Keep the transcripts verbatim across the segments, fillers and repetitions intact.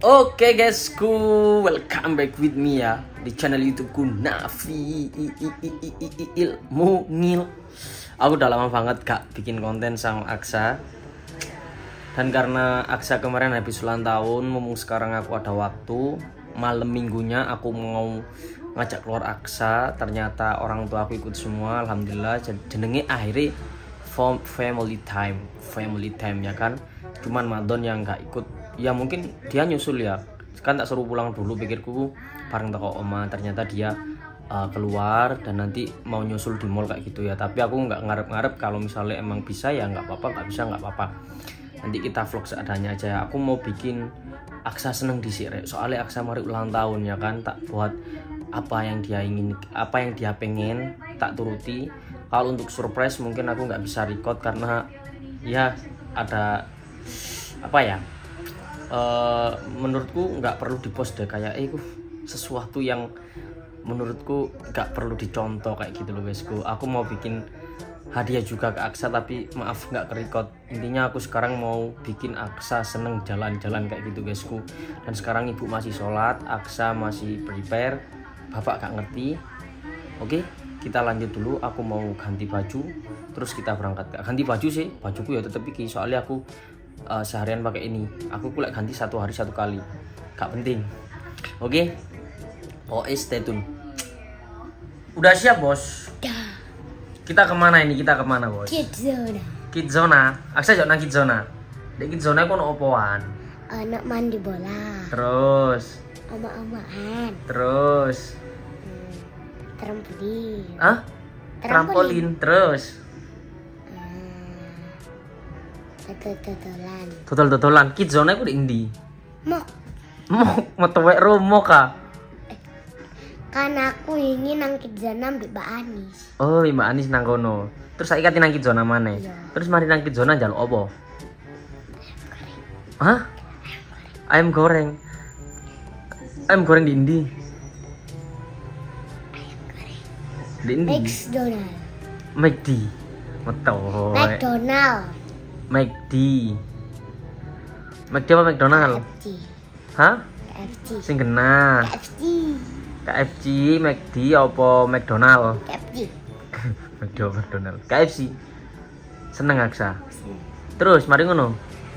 Oke okay, guysku, welcome back with me ya di channel YouTubeku Nafi Ilmu Ngil. Aku udah lama banget gak bikin konten sama Aksa. Dan karena Aksa kemarin habis ulang tahun, mumpung sekarang aku ada waktu, malam minggunya aku mau ngajak keluar Aksa. Ternyata orang tua aku ikut semua, alhamdulillah. Jenenge akhirnya family time, family time ya kan. Cuman Madon yang gak ikut. Ya mungkin dia nyusul ya, kan tak suruh pulang dulu, pikirku bareng toko oma. Ternyata dia uh, keluar dan nanti mau nyusul di mall kayak gitu ya. Tapi aku nggak ngarep-ngarep, kalau misalnya emang bisa ya nggak apa-apa, nggak bisa nggak apa-apa. Nanti kita vlog seadanya aja. Aku mau bikin Aksa seneng di sini, soalnya Aksa mari ulang tahun ya kan. Tak buat apa yang dia ingin, apa yang dia pengen tak turuti. Kalau untuk surprise mungkin aku nggak bisa record karena ya ada apa ya, Uh, menurutku nggak perlu dipost deh, kayak eh sesuatu yang menurutku nggak perlu dicontoh kayak gitu loh guysku. Aku mau bikin hadiah juga ke Aksa, tapi maaf nggak kerekod. Intinya aku sekarang mau bikin Aksa seneng jalan-jalan kayak gitu guysku. Dan sekarang ibu masih sholat, Aksa masih prepare, bapak gak ngerti. Oke, kita lanjut dulu. Aku mau ganti baju, terus kita berangkat. Ganti baju sih, bajuku ya tetep iki, soalnya aku Uh, seharian pakai ini. Aku kulek ganti satu hari satu kali, gak penting. Oke, okay? Oh, stay tune. Udah siap bos? Udah. Kita kemana ini? Kita kemana bos? Kidzona. Kidzona. Aksa jauh nang Kidzona. Di Kidzona aku no opoan. Anak mandi bola. Terus. Oma-omaan. Terus. Hmm, trampolin. Ah? Trampolin. Trampolin. Terus. Totolan. Total-totalan. Kidzona aku di Indi. Mok. Mok, metowek romo kah? Eh, kan aku ingin nang Kidzona Mbak Anis. Oh, Mbak Anis nang kono. Terus saiki nang Kidzona mana? Iya. Terus mari nang Kidzona njaluk apa? Hah? Ayam goreng. Ayam goreng di Indi. Di Indi. McDonald. McD. Metowek. McDonald. McD. McD apa McDonald? K F C. Hah? K F C. Sing kena. K F C. K F C, McD apa McDonald? K F C. McD apa McDonald? K F C. Seneng Aksa. Terus mari ngono.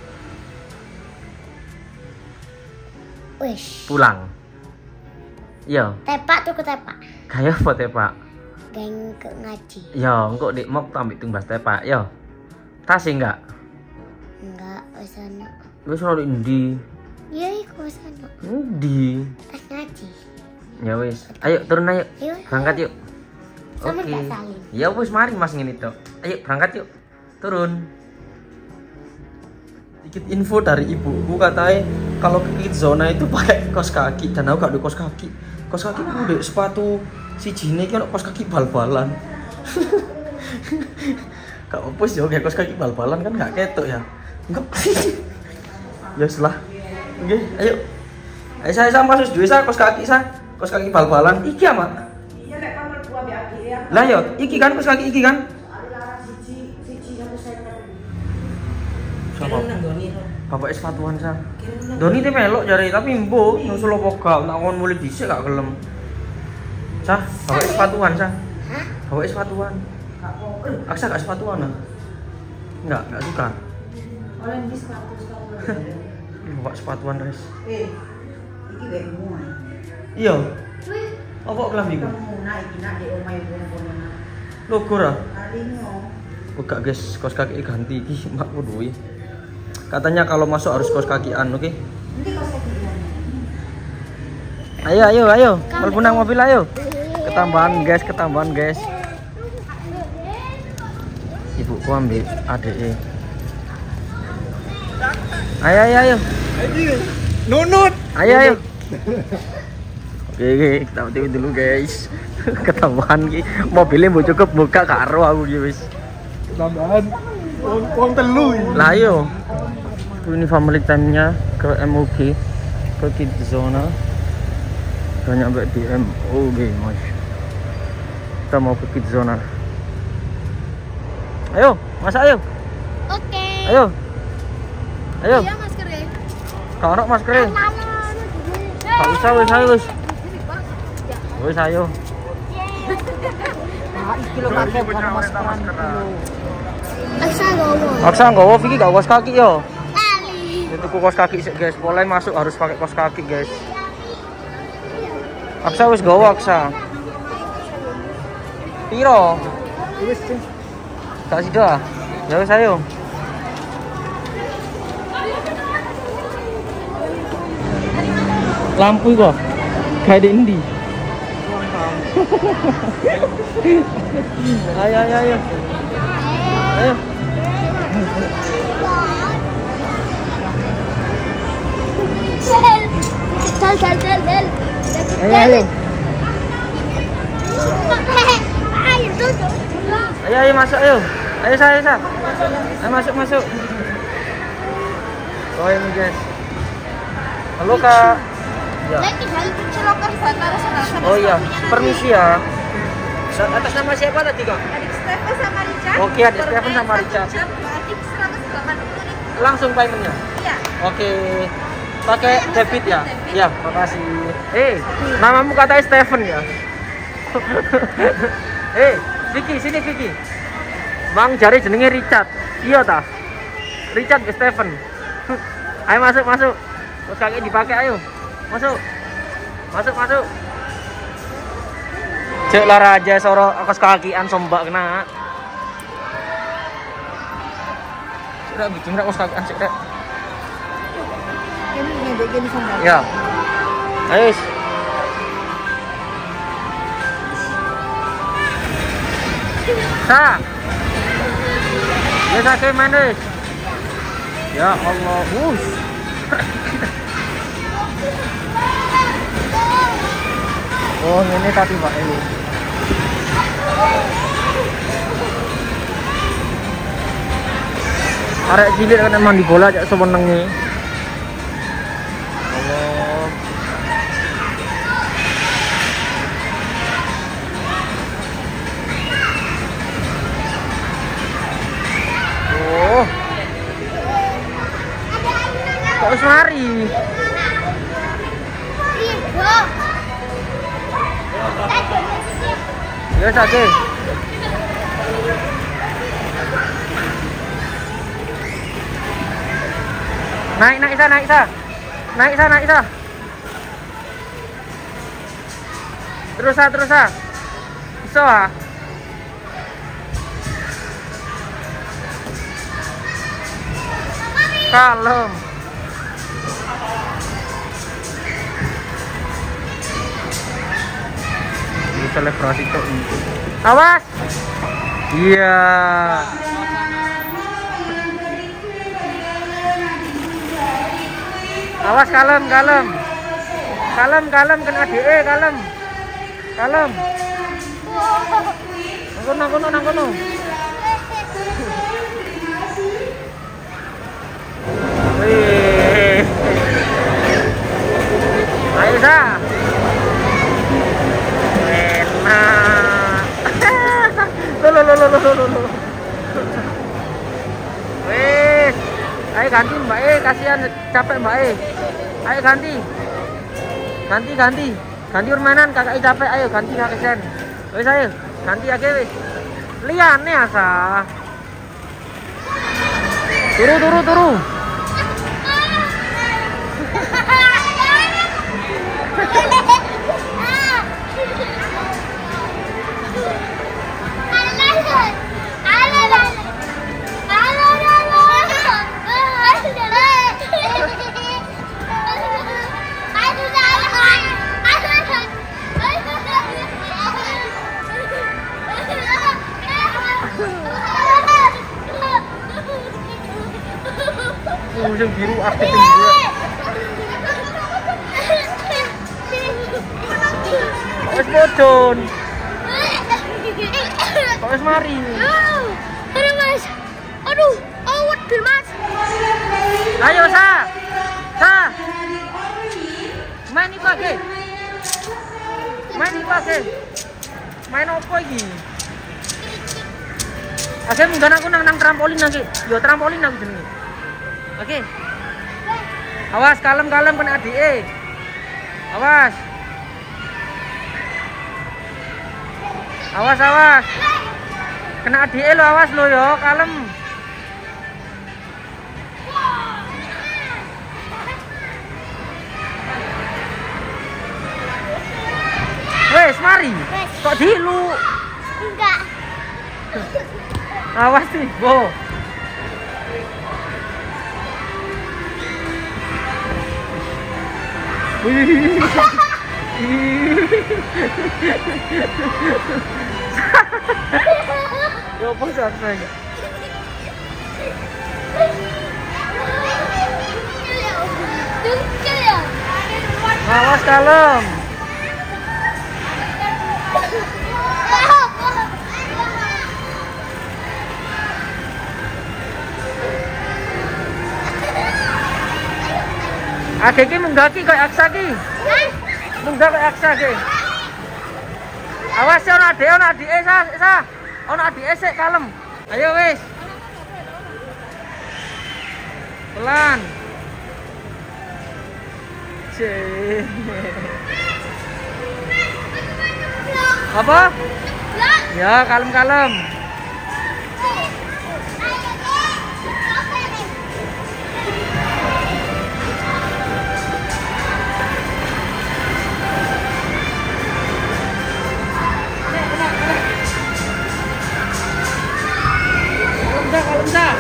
Wish. Pulang. Iya. Tepak tuh ke tepak. Kaya apa tepak? Geng ke ngaji. Ya, engko dik mok tambik tumbas tepak, ya. Tas enggak? Enggak, wis ana. Wis ono ndi? Iya, iku wis ana. Ndi? Tas ngaji. Ya wis. Ayo turun ayo. Ayo. Berangkat yuk. Sama Oke. gak saling. Ya wis mari Mas ngene tok. Ayo berangkat yuk. Turun. Sedikit info dari ibuku, katanya kalau ke Kidzona itu pakai kos kaki, dan aku gak ada kos kaki. Kos kaki aku udah sepatu si jine ki ono kos kaki bal-balan. Gak opus ya, kayak kos kaki bal-balan kan gak ketok ya. Enggak. Ya selah. Oke, ayo. Ayo saya sama sus duwe sa kos kaki sa. Kos kaki bal-balan iki ama. Iya nek kamar gua mbek adik ya. Lah yo, iki kan kos kaki iki kan. Larang siji siji satu second. Siapa? Nang Doni. Bapak es sepatuan sa. Doni te melok jare tapi mbo nyusul apa gak tak kon mulai dhisik gak gelem. Sa, bapak es sepatuan sa. Hah? Bapak es sepatuan. Aksa gak sepatuan ah? Enggak, enggak suka. Oleh di sepatu sepatu. Bapak sepatuan res. Eh, iki wekmu. Iya. Apa kelambiku? Kamu naik iki nak di omahe wong-wong. Logo ra? Alingo. Buka guys, kos kaki ganti iki makku duwe. Katanya kalau masuk harus kos kakian, oke? Okay? Nanti kos kakian. Ayo, ayo, ayo. Mlebu nang mobil ayo. Ketambahan guys, ketambahan guys. Ibuku ambil adek. Ayo, ayo, ayo. Nunut. Ayo, ayo. Oke, oke, kita tunggu dulu guys. Ketambahan ki mobilnya mau cukup buka karo aku ki wis. Tambahan uang, uang telu. Lah ayo. Ini family time-nya ke M O G, ke Kidzona. Udah nyampe di M O G, Mas. Kita mau ke Kidzona. Ayo, Mas ayo. Oke. Ayo. Ayo. Iya maskernya. Kau nak masker? Gak usah wis ayo wis. Wis ayo. Ah, iki lho pakai bukan maskeran iki lho. Aksa gowo. Aksa nggowo iki gak kaos kaki yo. Kali. Itu kaos kaki sih guys. Boleh masuk harus pakai kaos kaki guys. Aksa wis nggowo Aksa. Piro? Wis sih. Gak sido ah. Ya wis ayo. Lampu kok kayak di Indi. Ayo ayo ayo. Ayo. Sel sel sel sel. Ayo ayo. Ayo duduk. Ayo ayo masuk ayo. Ayo saya saya. Ayo masuk masuk. Oh ini guys. Halo Kak. Ya. Lagi dalam kecelakaan fatal sama. Oh iya, permisi ya. Atas nama siapa tadi Kak? Adik Stefan sama Richard. Oke, adik Stefan sama Richard. Adik seratus delapan puluh ribu. Langsung paymentnya. Iya. Oke. Pakai debit ya? Ya, makasih. Eh, namamu katanya Stefan ya? Eh, Vicky, sini Vicky. Bang jari jenenge Richard. Iya ta? Richard ke Stefan. Ayo masuk, masuk. Terus kaki dipakai ayo. Masuk. Masuk, masuk. Cek lara aja soro kos kakian sombak kena. Sudah bikin rek kos kakian cek rek. Ini ngedek gini sama. Ya. Ayo. Sa. Ya sakit manis. Ya Allah, bus. Oh, ini tadi Pak ini. Arek cilik kan mandi bola aja semenenge. Allah. Oh. Kok wis mari? Ibu. Ya sakit. Naik naik sa naik sa. Naik sa naik sa. Terus sa terus sa. Bisa ah. Kalem. Selebrasi kok ini. Awas. Iya. Awas kalem kalem. Kalem kalem kena D E kalem. Kalem. Nang kono nang kono. Wih. Ayo sa. Lo lo lo lo lo lo. Wes, ayo ganti Mbak E, kasihan capek Mbak E. Ayo ganti, ganti ganti, ganti permainan kakak E capek, ayo ganti kasihan. Wes ayo, ganti aja wes. Liane asa. Turu turu turu. Musim biru aktif juga. Wes bodon. Kok wes mari? Aduh, Mas. Aduh, awet bil Mas. Ayo sa. Sa. Main iki pake. Main iki pake. Main opo iki? Oke, mungkin aku nang nang trampolin lagi. Yo trampolin aku jenenge. Oke. Awas kalem-kalem kena D E. Awas. Awas, awas. Kena adike lo, awas lo yo, kalem. Wes, mari. Kok dilu? Enggak. Awas nih, Bo. Wih. Yo, apa sampai? Awas kalem. Ade ki munggah ki koyo aksa ki. Munggah koyo aksa ki. Awas ya ono adike, ono adike sa, sa. Ono adike sik kalem. Ayo wis. Pelan. Cih. Apa? Ya, kalem-kalem. Kalem dah.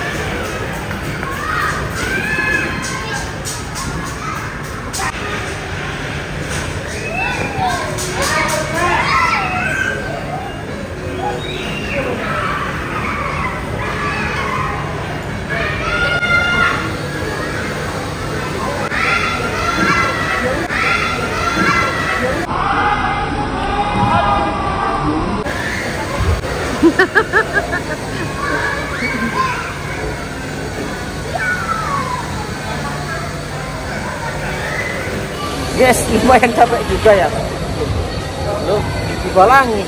Guys, lumayan capek juga ya. Loh, dibalangi.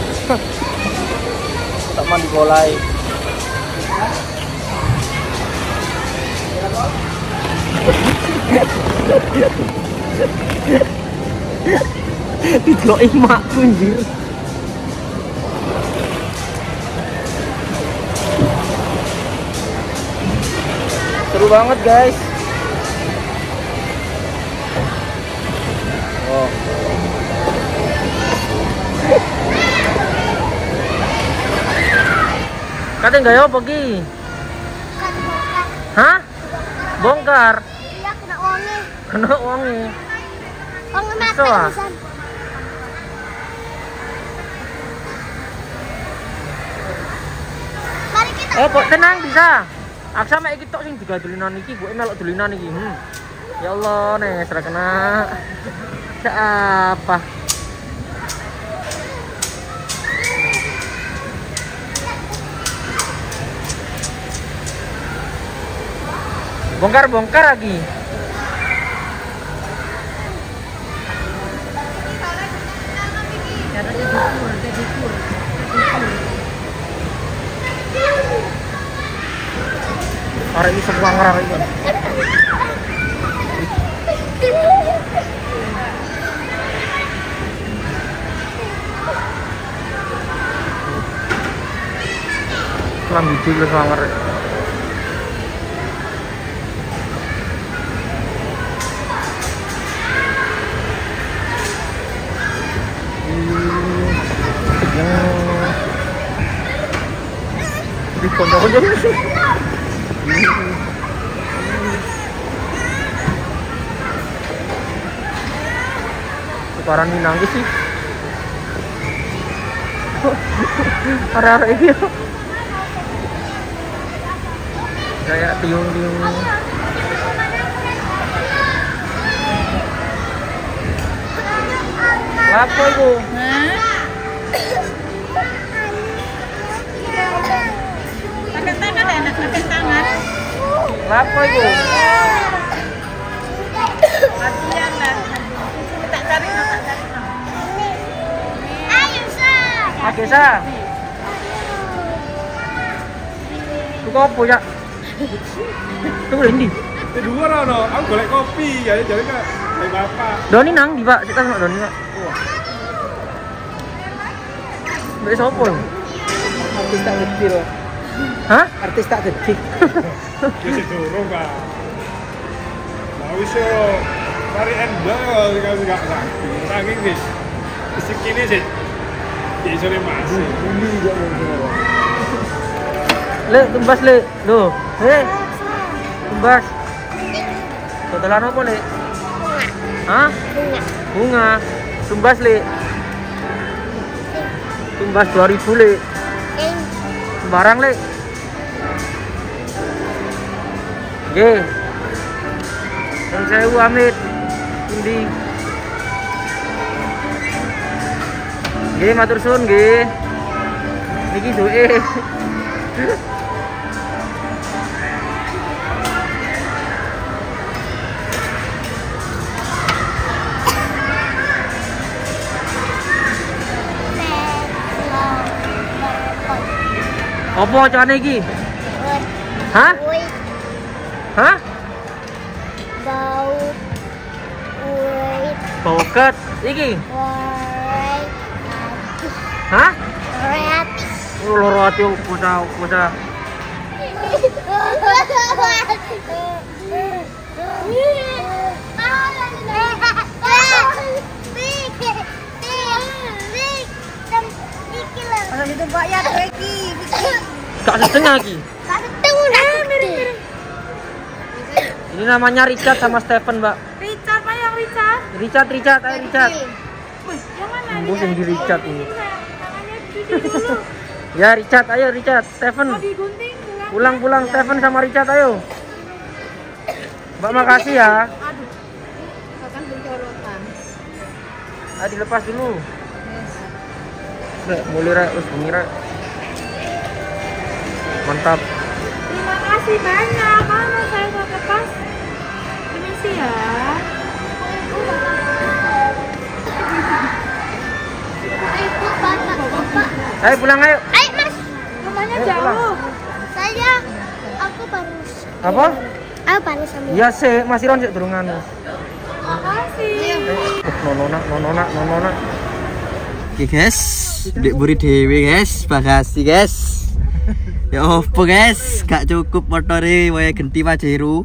Tak mandi bolai. Didelok emakku anjir. Seru banget, guys. Oh. Kata enggak ya pergi? Hah? Bongkar? Iya, kena uangnya. Kena uangnya. Uangnya mati Bisa, ah? pisan. Mari kita. Eh, kok tenang bisa. Aksa mek iki tok sing digadulinan iki, gue melok dulinan iki. Hmm. Ya Allah, nih serah kena. Apa? Bongkar-bongkar lagi. Orang ini semua ngerang ini. Lambi juga sangar. Di pondok aja sih. Sekarang ini nangis sih. Arah-arah ini. Kayak tiung-tiung. Apa itu? Pakai tangan ya, anak pakai tangan. Apa itu? Latihan lah. Tak cari, tak cari. Ayo, Sa. Oke, Sa. Itu kok punya? Itu ini. Di luar ono, aku golek kopi, ya jadi kan kayak bapak. Doni nang di Pak, kita sama Doni Pak. Mbak sopo? Artis tak kecil. Hah? Artis tak kecil. Ya sih durung, Pak. Nah, wis yo mari endol kalau enggak sakit. Saking wis. Wis kene sih. Di sore masih. Bumi jangan semua. Le, tumbas le. Loh, hei. Tumbas. Totalan apa le? Hah? Bunga. Bunga. Tumbas le. Tumbas dua ribu le. Eng. Sembarang le. Oke. Yang saya amit. Indi. Oke, matur suwun nggih. Niki duwe. Apa carane iki? Hah? Woi, Hah? bau. Woi, Boket iki. woi. Hah? Hati. Oh, loro ati bocah bocah. Pasal itu Mbak ya lagi. Gak setengah iki. Ini namanya Richard sama Stephen, Mbak. Richard, Pak yang Richard. Richard, Richard, ayo Richard. Wih, yang mana? Embus yang di Richard ini. Tangannya cuci dulu. Ya Richard, ayo Richard, Stephen. Mau digunting. pulang. Pulang pulang Stephen sama Richard ayo. Mbak makasih ya. Aduh. Akan bencorotan. Ah dilepas dulu. Rek, mulai rek, wis bengi rek. Mantap. Terima kasih banyak. Mana saya mau lepas. Permisi ya. Ayo pulang ayo. Ayo mas, Rumahnya Ayo, jauh. pulang. saya aku baru. Apa? Aku baru sambil. Iya sih, masih ron sik durungan. Makasih. Nonona, nonona, nonona. Oke guys, dek buri dewe guys, makasih guys. Ya opo guys, gak cukup motore waya genti Pajero.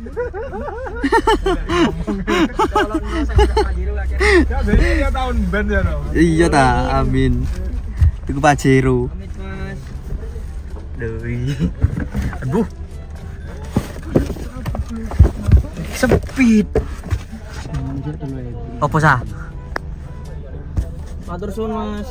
Ya jadi ya tahun band ya no. Iya ta, amin. Tuku Pajero. Doi. Aduh. Sempit. Apa sah? Matur suwun Mas.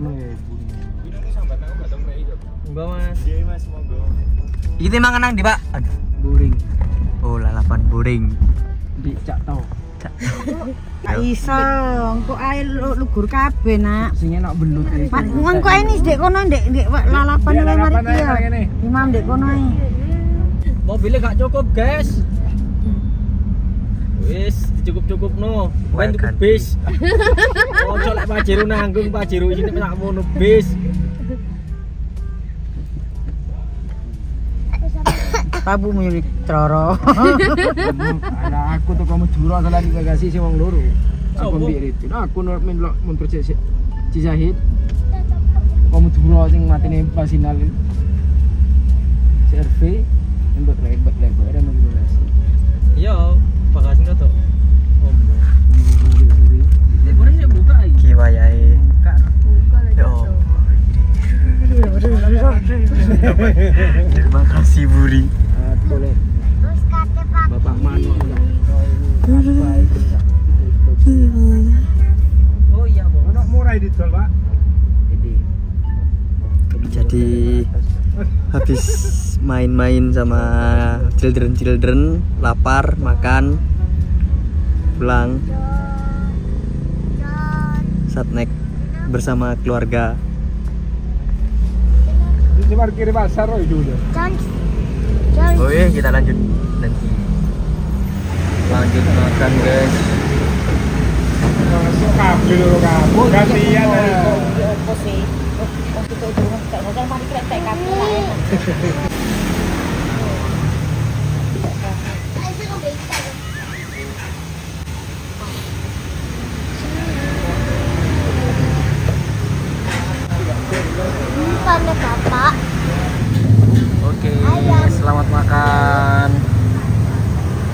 Enggak Mas. Iya Mas, monggo. Iki mangan nang ndi, Pak? Aduh, Boring. oh lalapan boring. Di cak tau. Gak iso, kok ae lugur kabeh, Nak. Sing enak belut iki. Pak, ngono kok ini ndek kono ndek ndek lalapan Ndek wae mari lalapan ae, ya. mari kene. Imam ndek kono ae. Mobilnya gak cukup, guys. Wis, cukup-cukup no. Wen tuku bis. Ojo lek Pajero nanggung, Pajero isine sak mono bis. Tabu muni troro. Ala aku tuh kamu juro salah dikasih si wong loro. Aku Sopo? mbek itu. Nah, aku nur min lo muntur cek Cisahid. Kamu juro sing matine pasinal. C R V mbek lebet lebet ada nang durasi. Iya, bagasi to. Nek boreng sik buka iki. Ki wayahe. Yo. Terima kasih Buri. Boleh. Terus kate pak. Bapak Manu. Oh iya, Bos. Ono murah didol, Pak. Jadi habis main-main sama children-children, lapar, makan, pulang, saat naik bersama keluarga. Di parkir pasar oh itu udah. John. John. Oh iya, kita lanjut nanti. Lanjut makan guys. Masuk kabel lho kamu. Gantian aja. Apa sih? Oh, itu itu tak mau mari krek kabeh lah enak.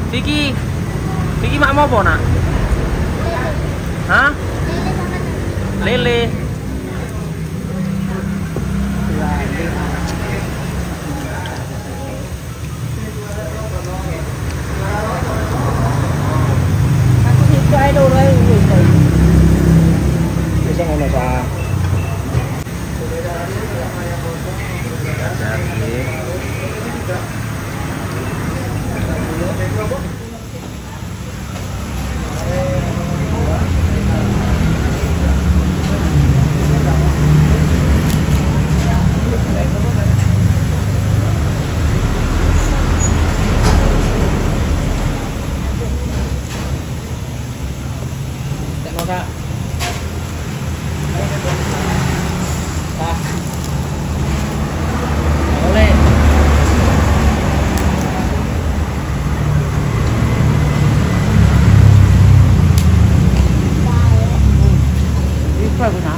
Vicky, Vicky mak mau apa nak? Hah? Lele. Aku situ aja dulu aja. Bisa ngono Pak. Kak. Pak. Boleh. Ini apa guna?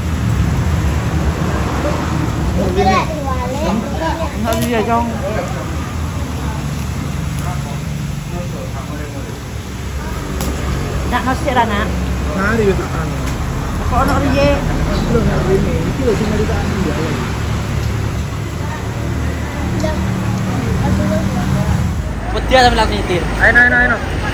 Enggak dia jong. Nak nasi rana. Hari itu kan. Kok ono riye? Belum hari ini. Iki lho sing cerita dia. Dia sambil lagi nyetir. Ayo, ayo, ayo.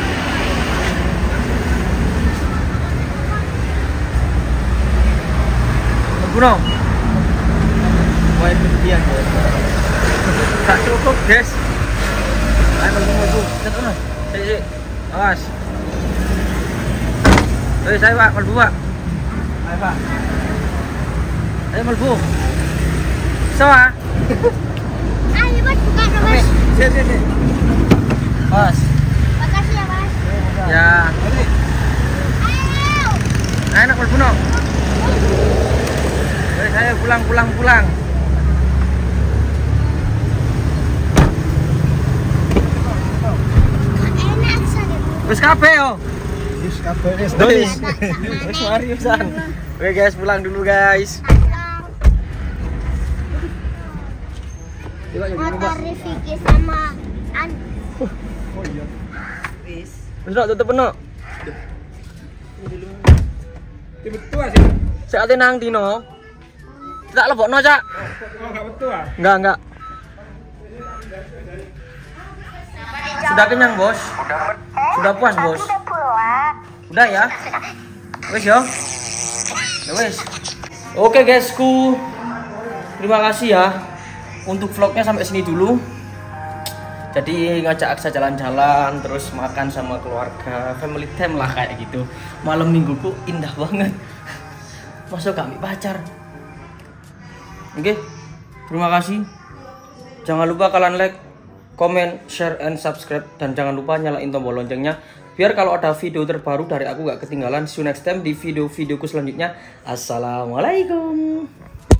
Buno. Mau ikut dia. Tak cukup, guys. Ayo, maju, maju. Cepat, Mas. Sik, awas. Ayo, saya Pak, melbu Pak. Ayo Pak. Ayo melbu. Sawa. Ayo Mas, buka Mas. Sini, sini. Mas. Makasih ya Mas. Ya. Ayo. Ayo nak melbu no. Ayo, saya pulang, pulang, pulang. Enak sakit. Wis kabeh yo. Wis kabeh wis Wis. Wis mari pisan. Oke guys, pulang dulu guys. Motor Vicky sama An. Oh iya. Wis nak tutup no. Iki betul sih. Saat nang dino. Tak lebokno, Cak. Oh, enggak betul ah. Enggak, enggak. Sudah kenyang, Bos? Sudah puas, Bos? Udah ya? Wes yo. Ya wes. Oke, guysku. Terima kasih ya untuk vlognya sampai sini dulu. Jadi ngajak Aksa jalan-jalan, terus makan sama keluarga, family time lah kayak gitu. Malam mingguku indah banget. Masuk kami pacar. Oke, terima kasih. Jangan lupa kalian like, comment, share, and subscribe. Dan jangan lupa nyalain tombol loncengnya, biar kalau ada video terbaru dari aku gak ketinggalan. See you next time di video-videoku selanjutnya. Assalamualaikum.